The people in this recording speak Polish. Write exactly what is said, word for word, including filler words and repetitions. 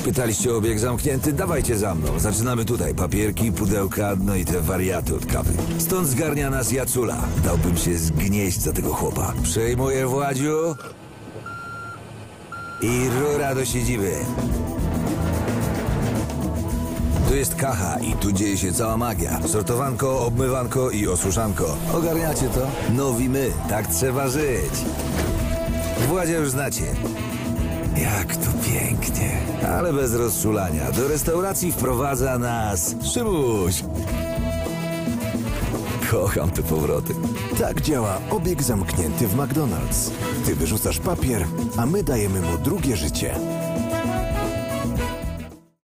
Pytaliście o obieg zamknięty? Dawajcie za mną. Zaczynamy tutaj. Papierki, pudełka, no i te wariaty od kawy. Stąd zgarnia nas Jacula. Dałbym się zgnieść za tego chłopa. Przejmuję, Władziu. I rura do siedziby. Tu jest kacha i tu dzieje się cała magia. Sortowanko, obmywanko i osuszanko. Ogarniacie to? Nowi my. Tak trzeba żyć. Władzia już znacie. Jak to pięknie. Ale bez rozczulania. Do restauracji wprowadza nas Szymuś. Kocham te powroty. Tak działa obieg zamknięty w McDonald's. Ty wyrzucasz papier, a my dajemy mu drugie życie.